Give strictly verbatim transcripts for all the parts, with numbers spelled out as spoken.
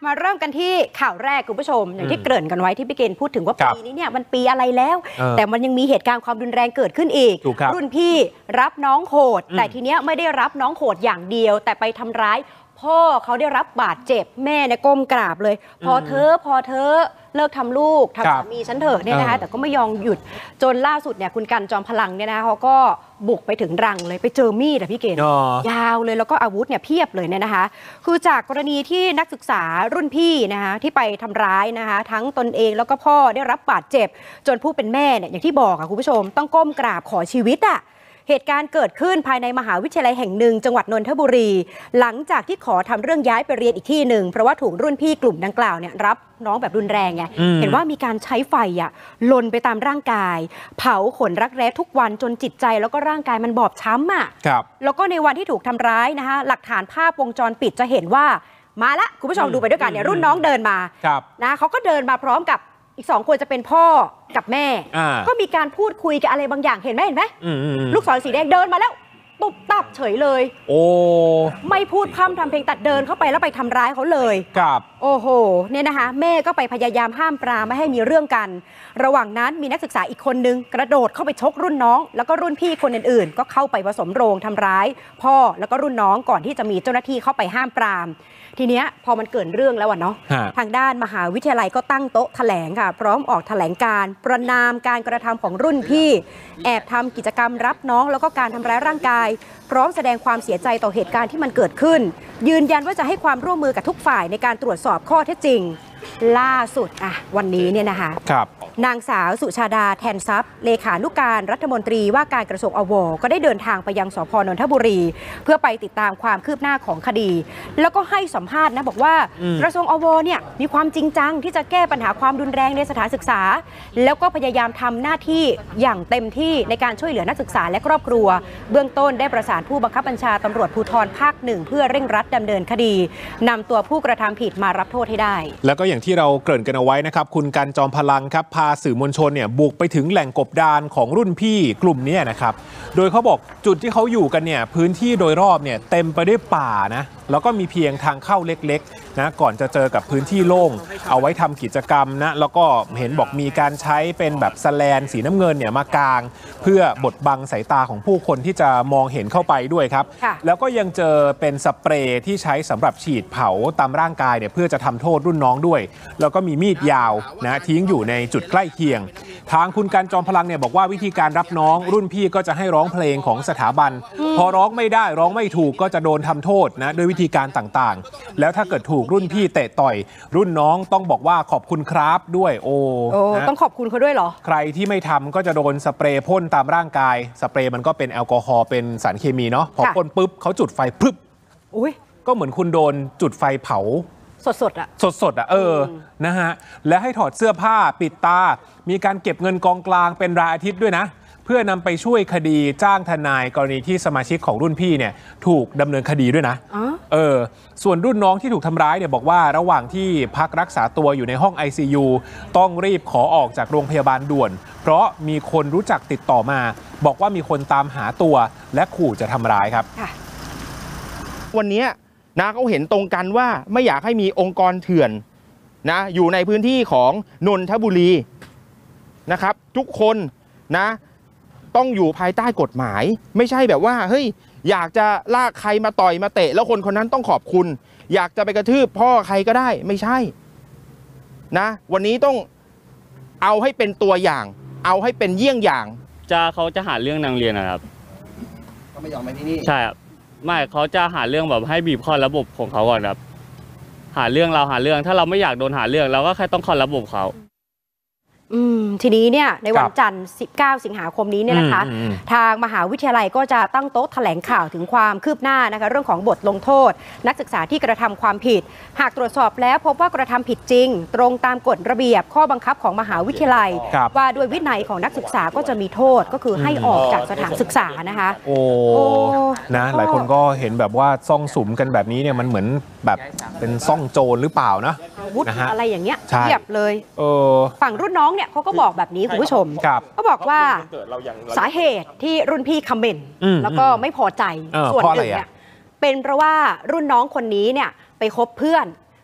มาเริ่มกันที่ข่าวแรกคุณผู้ชมอย่างที่เกริ่นกันไว้ที่พี่เกณฑ์พูดถึงว่าปีนี้เนี่ยมันปีอะไรแล้วแต่มันยังมีเหตุการณ์ความรุนแรงเกิดขึ้นอีกรุ่นพี่รับน้องโหดแต่ทีเนี้ยไม่ได้รับน้องโหดอย่างเดียวแต่ไปทำร้ายพ่อเขาได้รับบาดเจ็บแม่เนี่ยก้มกราบเลยพอเธอพอเธอเลิกทำลูกทำสามีฉันเถอะเนี่ยนะคะแต่ก็ไม่ยอมหยุดจนล่าสุดเนี่ยคุณกันจอมพลังเนี่ยนะเขาก็บุกไปถึงรังเลยไปเจอมีดอะพี่เกณฑ์ยาวเลยแล้วก็อาวุธเนี่ยเพียบเลยเนี่ยนะคะคือจากกรณีที่นักศึกษารุ่นพี่นะคะที่ไปทำร้ายนะคะทั้งตนเองแล้วก็พ่อได้รับบาดเจ็บจนผู้เป็นแม่เนี่ยอย่างที่บอกอะคุณผู้ชมต้องก้มกราบขอชีวิตอะเหตุการณ์เกิดขึ้นภายในมหาวิทยาลัยแห่งหนึ่งจังหวัดนนทบุรีหลังจากที่ขอทำเรื่องย้ายไปเรียนอีกที่หนึ่งเพราะว่าถูกรุ่นพี่กลุ่มดังกล่าวเนี่ยรับน้องแบบรุนแรงไงเห็นว่ามีการใช้ไฟอ่ะลนไปตามร่างกายเผาขนรักแร้ทุกวันจนจิตใจแล้วก็ร่างกายมันบอบช้ำอ่ะแล้วก็ในวันที่ถูกทำร้ายนะคะหลักฐานภาพวงจรปิดจะเห็นว่ามาละคุณผู้ชมดูไปด้วยกันเนี่ยรุ่นน้องเดินมานะเขาก็เดินมาพร้อมกับอีกสองคนจะเป็นพ่อกับแม่ก็มีการพูดคุยกันอะไรบางอย่างเห็นไหมเห็นไหมลูกศรสีแดงเดินมาแล้วตุบตับเฉยเลยโอ้ไม่พูดพร่ำทำเพลงตัดเดินเข้าไปแล้วไปทำร้ายเขาเลยครับโอ้โหเนี่ยนะคะแม่ก็ไปพยายามห้ามปรามไม่ให้มีเรื่องกันระหว่างนั้นมีนักศึกษาอีกคนนึงกระโดดเข้าไปชกรุ่นน้องแล้วก็รุ่นพี่คนอื่นๆก็เข้าไปผสมโรงทำร้ายพ่อแล้วก็รุ่นน้องก่อนที่จะมีเจ้าหน้าที่เข้าไปห้ามปรามทีเนี้ยพอมันเกิดเรื่องแล้วอ่ะเนาะทางด้านมหาวิทยาลัยก็ตั้งโต๊ะแถลงค่ะพร้อมออกแถลงการประณามการกระทำของรุ่นพี่แอบทำกิจกรรมรับน้องแล้วก็การทำร้ายร่างกายพร้อมแสดงความเสียใจต่อเหตุการณ์ที่มันเกิดขึ้นยืนยันว่าจะให้ความร่วมมือกับทุกฝ่ายในการตรวจสอบข้อเท็จจริงล่าสุดอ่ะวันนี้เนี่ยนะคะนางสาวสุชาดาแทนทรัพย์เลขานุการรัฐมนตรีว่าการกระทรวงอวก็ได้เดินทางไปยังสภ.นนทบุรีเพื่อไปติดตามความคืบหน้าของคดีแล้วก็ให้สัมภาษณ์นะบอกว่ากระทรวงอวเนี่ยมีความจริงจังที่จะแก้ปัญหาความรุนแรงในสถานศึกษาแล้วก็พยายามทำหน้าที่อย่างเต็มที่ในการช่วยเหลือนักศึกษาและครอบครัวเบื้องต้นได้ประสานผู้บังคับบัญชาตำรวจภูธรภาคหนึ่งเพื่อเร่งรัดดำเนินคดีนำตัวผู้กระทำผิดมารับโทษให้ได้แล้วก็อย่างที่เราเกริ่นกันเอาไว้นะครับคุณกันจอมพลังครับพาสื่อมวลชนเนี่ยบุกไปถึงแหล่งกบดานของรุ่นพี่กลุ่มนี้นะครับโดยเขาบอกจุดที่เขาอยู่กันเนี่ยพื้นที่โดยรอบเนี่ยเต็มไปด้วยป่านะแล้วก็มีเพียงทางเข้าเล็กๆนะก่อนจะเจอกับพื้นที่โล่งเอาไว้ทำกิจกรรมนะแล้วก็เห็นบอกมีการใช้เป็นแบบแสแลนสีน้ำเงินเนี่ยมากางเพื่อบดบังสายตาของผู้คนที่จะมองเห็นเข้าไปด้วยครับแล้วก็ยังเจอเป็นสเปรย์ที่ใช้สำหรับฉีดเผาตามร่างกายเนี่ยเพื่อจะทำโทษรุ่นน้องด้วยแล้วก็มีมีดยาวนะทิ้งอยู่ในจุดใกล้เคียงทางคุณกันจอมพลังเนี่ยบอกว่าวิธีการรับน้องรุ่นพี่ก็จะให้ร้องเพลงของสถาบันพอร้องไม่ได้ร้องไม่ถูกก็จะโดนทำโทษนะด้วยวิธีการต่างๆแล้วถ้าเกิดถูกรุ่นพี่เตะต่อยรุ่นน้องต้องบอกว่าขอบคุณครับด้วยโอ้ต้องขอบคุณเขาด้วยเหรอใครที่ไม่ทำก็จะโดนสเปรย์พ่นตามร่างกายสเปรย์มันก็เป็นแอลกอฮอล์เป็นสารเคมีเนาะพอพ่นปุ๊บเขาจุดไฟปึ๊บก็เหมือนคุณโดนจุดไฟเผาสดๆอ่ะสดๆอ่ะเออนะฮะและให้ถอดเสื้อผ้าปิดตามีการเก็บเงินกองกลางเป็นรายอาทิตย์ด้วยนะเพื่อนำไปช่วยคดีจ้างทนายกรณีที่สมาชิกของรุ่นพี่เนี่ยถูกดำเนินคดีด้วยนะเออส่วนรุ่นน้องที่ถูกทำร้ายเนี่ยบอกว่าระหว่างที่พักรักษาตัวอยู่ในห้อง ไอ ซี ยู ต้องรีบขอออกจากโรงพยาบาลด่วนเพราะมีคนรู้จักติดต่อมาบอกว่ามีคนตามหาตัวและขู่จะทำร้ายครับวันนี้นะเขาเห็นตรงกันว่าไม่อยากให้มีองค์กรเถื่อนนะอยู่ในพื้นที่ของนนทบุรีนะครับทุกคนนะต้องอยู่ภายใต้กฎหมายไม่ใช่แบบว่าเฮ้ยอยากจะลากใครมาต่อยมาเตะแล้วคนคนนั้นต้องขอบคุณอยากจะไปกระทืบพ่อใครก็ได้ไม่ใช่นะวันนี้ต้องเอาให้เป็นตัวอย่างเอาให้เป็นเยี่ยงอย่างจะเขาจะหาเรื่องนางเรียนนะครับเขาไม่ยอมไปที่นี่ใช่ครับไม่เขาจะหาเรื่องแบบให้บีบข้อระบบของเขาก่อนครับหาเรื่องเราหาเรื่องถ้าเราไม่อยากโดนหาเรื่องเราก็แค่ต้องข้อระบบเขาอืมทีนี้เนี่ยในวันจันทร์สิบเก้าสิงหาคมนี้เนี่ยนะคะทางมหาวิทยาลัยก็จะตั้งโต๊ะแถลงข่าวถึงความคืบหน้านะคะเรื่องของบทลงโทษนักศึกษาที่กระทำความผิดหากตรวจสอบแล้วพบว่ากระทำผิดจริงตรงตามกฎระเบียบข้อบังคับของมหาวิทยาลัยว่าด้วยวินัยของนักศึกษาก็จะมีโทษก็คือให้ออกจากสถานศึกษานะคะโอ้นะหลายคนก็เห็นแบบว่าซ่องสุมกันแบบนี้เนี่ยมันเหมือนแบบเป็นซ่องโจรหรือเปล่านะวุธอะไรอย่างเงี้ยเทียบเลยฝั่งรุ่นน้องเนี่ยเขาก็บอกแบบนี้คุณผู้ชมก็บอกว่าสาเหตุที่รุ่นพี่คอมเมนต์แล้วก็ไม่พอใจส่วนหนึ่งเนี่ยเป็นเพราะว่ารุ่นน้องคนนี้เนี่ยไปคบเพื่อน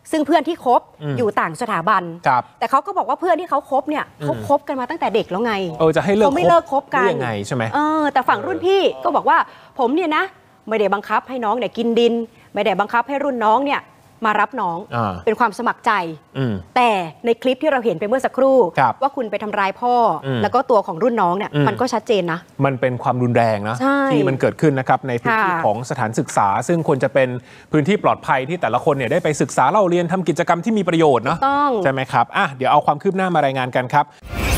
ซึ่งเพื่อนที่คบอืมอยู่ต่างสถาบันครับแต่เขาก็บอกว่าเพื่อนที่เขาคบเนี่ยเขาคบกันมาตั้งแต่เด็กแล้วไงเออจะให้เลิกเขาไม่เลิกคบกันได้ยังไงใช่ไหมเออแต่ฝั่งรุ่นพี่ก็บอกว่าผมเนี่ยนะไม่ได้บังคับให้น้องเนี่ยกินดิน ไม่ได้บังคับให้รุ่นน้องเนี่ยมารับน้องอ่าเป็นความสมัครใจอืมแต่ในคลิปที่เราเห็นไปเมื่อสักครู่ครับว่าคุณไปทำร้ายพ่ออมแล้วก็ตัวของรุ่นน้องเนี่ยอืมมันก็ชัดเจนนะมันเป็นความรุนแรงนะใช่ที่มันเกิดขึ้นนะครับในพื้นที่ค่ะของสถานศึกษา ซึ่งควรจะเป็นพื้นที่ปลอดภัยที่แต่ละคนเนี่ยได้ไปศึกษาเล่าเรียนทำกิจกรรมที่มีประโยชน์เนาะต้องใช่ไหมครับอ่ะเดี๋ยวเอาความคืบหน้ามารายงานกันครับ